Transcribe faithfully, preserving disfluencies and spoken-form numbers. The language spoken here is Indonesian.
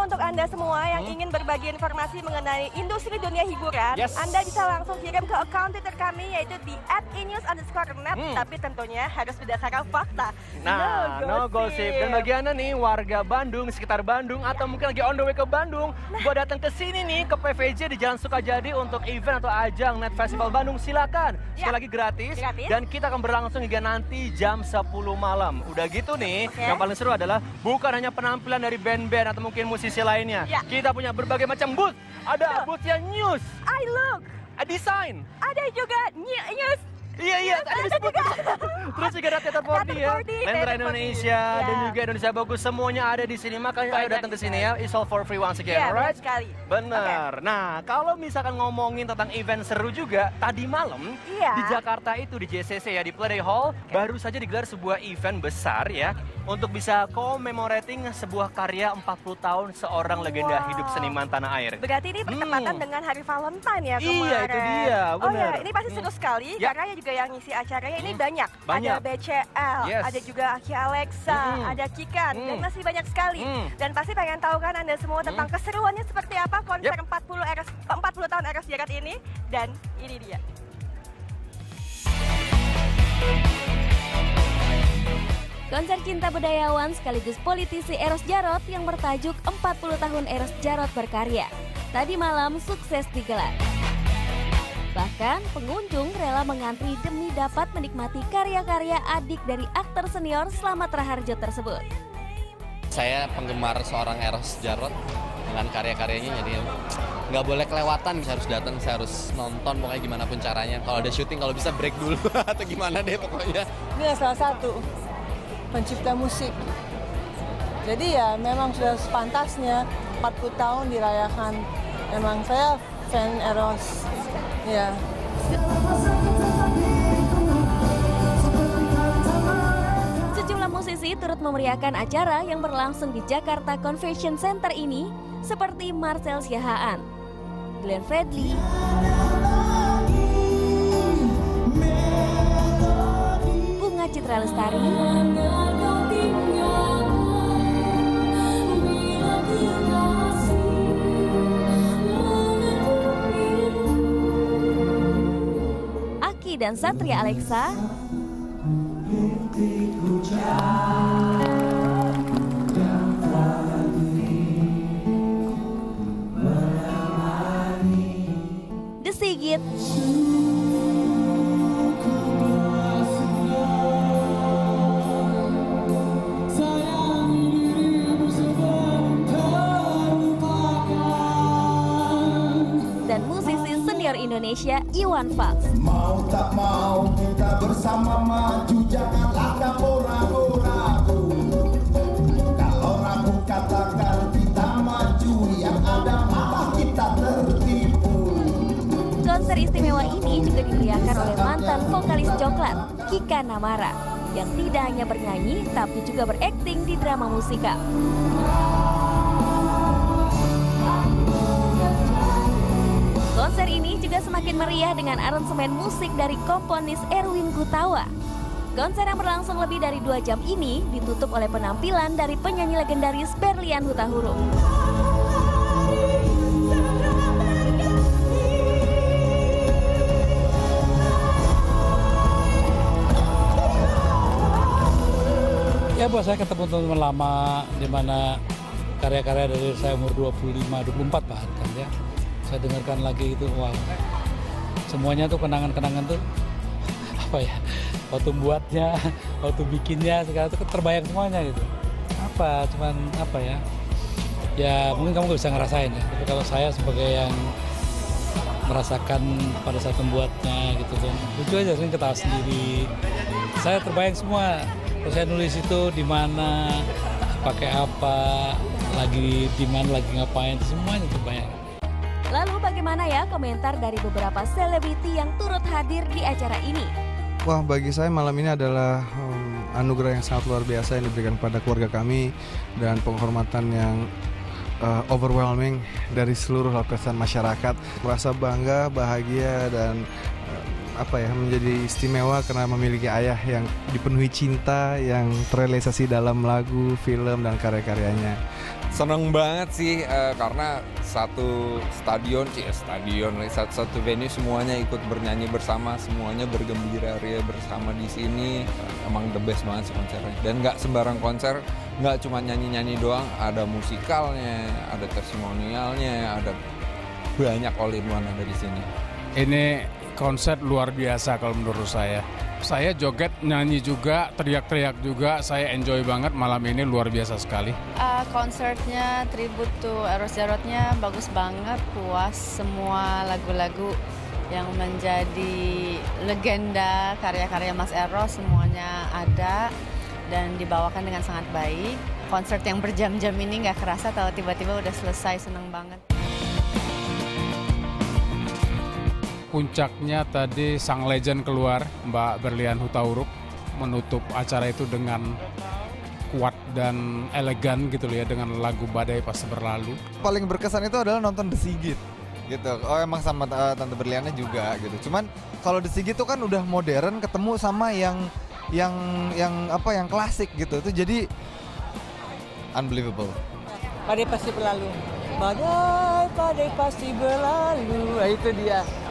untuk Anda semua yang hmm? ingin berbagi informasi mengenai industri dunia hiburan, yes. Anda bisa langsung kirim ke account Twitter kami yaitu di at inews underscore net, hmm. tapi tentunya harus berdasarkan fakta. Nah, no gosip. Dan bagi Anda nih warga Bandung, sekitar Bandung, ya. atau mungkin lagi on the way ke Bandung, nah. buat datang ke sini nih ke P V J di Jalan Sukajadi untuk event atau ajang Net Festival hmm. Bandung, silakan. Sekali ya. lagi gratis, gratis, dan kita akan berlangsung hingga nanti jam sepuluh malam. Udah gitu nih, okay. yang paling seru adalah bukan hanya penampilan dari band-band atau mungkin musisi lainnya. Ya. Kita punya berbagai macam booth. Ada booth yang news, I look, a design, ada juga news. Iya, iya, ada disebut. Terus juga ada Theater empat D ya, Lentera Indonesia, yeah. dan juga Indonesia Bagus. Semuanya ada di sini, makanya ayo datang ke sini ya. It's all for free once again, yeah, alright? Sekali. Bener. Okay. Nah, kalau misalkan ngomongin tentang event seru juga, tadi malam yeah. di Jakarta itu di J C C ya, di Play Hall, okay. baru saja digelar sebuah event besar ya, untuk bisa commemorating sebuah karya empat puluh tahun seorang legenda wow. hidup seniman tanah air. Berarti ini bertepatan hmm. dengan hari Valentine ya kemarin. Iya, itu dia, bener. Oh ya, ini pasti seru hmm. sekali, ya. karena juga yang ngisi acaranya ini hmm. banyak. banyak. Ada B C L, yes. ada juga Aki Alexa, hmm. ada Kikan, hmm. dan masih banyak sekali. Hmm. Dan pasti pengen tahu kan Anda semua tentang hmm. keseruannya seperti apa konser yep. empat puluh tahun Eros Jarot ini. Dan ini dia. Konser cinta budayawan sekaligus politisi Eros Jarot yang bertajuk empat puluh tahun Eros Jarot berkarya. Tadi malam sukses digelar. Bahkan pengunjung rela mengantri demi dapat menikmati karya-karya adik dari aktor senior Slamet Raharjo tersebut. Saya penggemar seorang Eros Jarot dengan karya-karyanya, jadi nggak boleh kelewatan, saya harus datang, saya harus nonton pokoknya gimana pun caranya. Kalau ada syuting, kalau bisa break dulu atau gimana deh pokoknya. Ini salah satu pencipta musik. Jadi ya memang sudah sepantasnya empat puluh tahun dirayakan. Emang saya fan Eros. Ya. Sejumlah musisi turut memeriahkan acara yang berlangsung di Jakarta Convention Center ini, seperti Marcel Siahaan, Glenn Fredly, Bunga Citra Lestari, Aki dan Satria Alexa, The Sigit, dan musisi senior Indonesia Iwan Fals. Mau tak mau kita bersama maju, janganlah kamu ragu-ragu. Kalau ragu katakan kita maju, yang ada malah kita tertipu. Konser istimewa ini juga dimeriahkan oleh mantan vokalis Coklat, Kika Namara, yang tidak hanya bernyanyi tapi juga berakting di drama musikal. Konser ini juga semakin meriah dengan aransemen musik dari komponis Erwin Gutawa. Konser yang berlangsung lebih dari dua jam ini ditutup oleh penampilan dari penyanyi legendaris Berlian Hutahuruf. Ya, buat saya ketemu teman-teman lama, di mana karya-karya dari saya umur dua puluh lima, dua puluh empat bahkan ya. Saya dengarkan lagi itu, wow. Semuanya tuh kenangan-kenangan tuh, apa ya, waktu buatnya, waktu bikinnya, segala itu terbayang semuanya gitu. Apa, cuman apa ya, ya mungkin kamu gak bisa ngerasain ya. Tapi kalau saya sebagai yang merasakan pada saat membuatnya gitu kan, lucu aja, sering ketawa sendiri. Saya terbayang semua. Terus saya nulis itu di mana, pakai apa, lagi di mana, lagi ngapain, semuanya terbayang. Lalu bagaimana ya komentar dari beberapa selebriti yang turut hadir di acara ini? Wah, bagi saya malam ini adalah um, anugerah yang sangat luar biasa yang diberikan pada keluarga kami dan penghormatan yang uh, overwhelming dari seluruh lapisan masyarakat. Merasa bangga, bahagia dan apa ya, menjadi istimewa karena memiliki ayah yang dipenuhi cinta, yang terrealisasi dalam lagu, film, dan karya-karyanya. Seneng banget sih uh, karena satu stadion, sih stadion, satu, satu venue semuanya ikut bernyanyi bersama, semuanya bergembira ria bersama di sini. Uh, emang the best banget sih konsernya. Dan nggak sembarang konser, nggak cuma nyanyi-nyanyi doang, ada musikalnya, ada testimonialnya, ada banyak all in one ada di sini. Ini konser luar biasa kalau menurut saya. Saya joget, nyanyi juga, teriak-teriak juga. Saya enjoy banget malam ini, luar biasa sekali. Uh, konsernya, tribute to Eros Djarotnya bagus banget, puas. Semua lagu-lagu yang menjadi legenda karya-karya Mas Eros semuanya ada dan dibawakan dengan sangat baik. Konser yang berjam-jam ini nggak kerasa kalau tiba-tiba udah selesai, seneng banget. Puncaknya tadi sang legend keluar, Mbak Berlian Hutauruk, menutup acara itu dengan kuat dan elegan gitu loh ya, dengan lagu Badai Pasti Berlalu. Paling berkesan itu adalah nonton The Sigit gitu. Oh emang sama uh, Tante Berliannya juga gitu. Cuman kalau The Sigit itu kan udah modern ketemu sama yang yang yang apa yang klasik gitu. Itu jadi unbelievable. Badai pasti berlalu. Badai, badai pasti berlalu. Nah, itu dia.